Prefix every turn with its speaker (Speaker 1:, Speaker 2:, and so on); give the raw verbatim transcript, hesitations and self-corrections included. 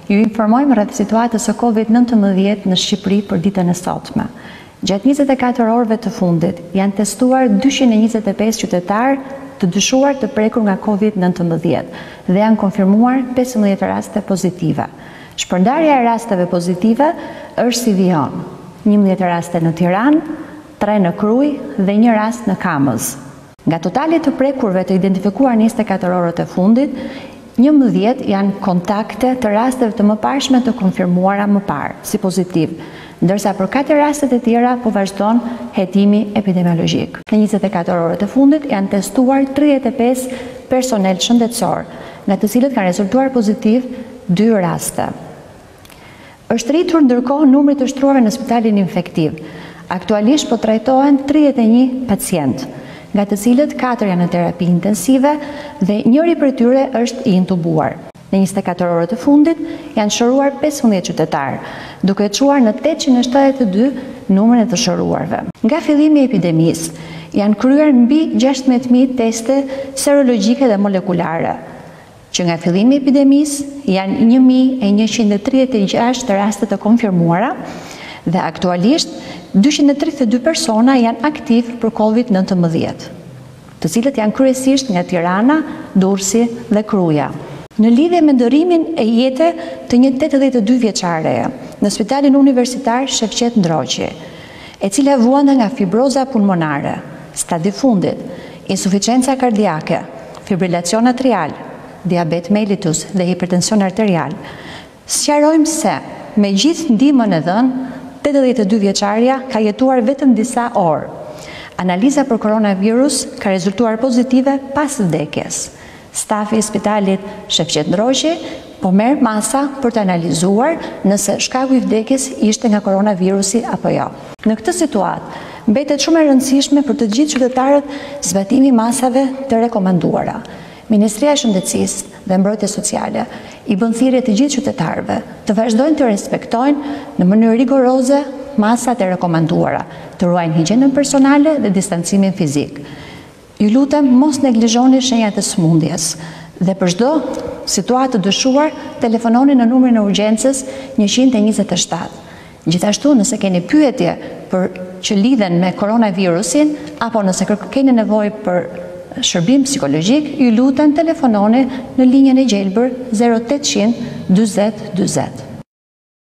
Speaker 1: Ju informojmë rreth situatës së kovid nëntëmbëdhjetë në Shqipëri për ditën e sotme. Gjatë njëzet e katër orëve të fundit janë testuar dyqind e njëzet e pesë qytetarë të dyshuar të prekur nga kovid nëntëmbëdhjetë dhe janë konfirmuar pesëmbëdhjetë raste pozitive. Shpërndarja e rasteve pozitive është si vijon: njëmbëdhjetë raste në Tiranë, tre në Krujë dhe një rast në Kamës. Nga totali të prekurve të identifikuar njëzet e katër orët e fundit, njëmbëdhjetë janë kontakte të rasteve të mëparshme të konfirmuara më parë si pozitiv, ndërsa për katër rastet e tjera po vazhdon hetimi epidemiologjik. Në njëzet e katër orët e fundit janë testuar tridhjetë e pesë personel shëndetësor, nga të cilët kanë rezultuar pozitiv dy raste. Është rritur ndërkohë numri të shtruarve në spitalin infektiv. Aktualisht po trajtohen tridhjetë e një pacient, nga të cilët katër janë në terapi intensive dhe njëri prej tyre është i intubuar. Në njëzet e katër orët e fundit janë shëruar pesëmbëdhjetë qytetarë, duke çuar në tetëqind e shtatëdhjetë e dy numrin e të shëruarve. Nga fillimi i epidemisë janë kryer mbi gjashtëdhjetë mijë teste serologjike dhe molekulare, që nga fillimi i epidemisë janë një mijë e njëqind e tridhjetë e gjashtë raste të konfirmuara dhe aktualisht dyqind e tridhjetë e dy persona janë aktiv për kovid nëntëmbëdhjetë, të cilët janë kryesisht nga Tirana, Durrësi dhe Kruja. Në lidhje me ndërimin e jete të një tetëdhjetë e dy vjeçareje në Spitalin Universitar Shefqet Ndroqi, e cila vuan nga fibroza pulmonare, stadi fundit, insuficienca kardiake, fibrilacion atrial, diabet mellitus dhe hipertension arterial, sqarojmë se me gjithë ndihmën e dhënë, tetëdhjetë e dy vjeçaria ka jetuar vetëm disa orë. Analiza për koronavirus ka rezultuar pozitive pas vdekjes. Stafi i Spitalit Shefqet Ndroqi po merr masa për të analizuar nëse shkaku i vdekjes ishte nga koronavirusi apo jo. Në këtë situatë, mbetet shumë e rëndësishme për të gjithë qytetarët zbatimi masave të rekomanduara. Ministria e Shëndetësisë dhe Mbrojtjes Sociale i bën thirrje të gjithë qytetarëve të vazhdojnë të respektojnë në mënyrë rigoroze masat e rekomanduara, të ruajnë higjienën personale dhe distancimin fizik. Ju lutem mos neglizhoni shenjat e sëmundjes dhe për çdo situatë të dëshuar telefononi në numrin e urgjencës njëqind e njëzet e shtatë. Gjithashtu, nëse keni pyetje për që lidhen me koronavirusin apo nëse keni nevojë për shërbim psikologjik, ju lutem telefononi në linjën e gjelbër zero tetëqind dyzet dyzet.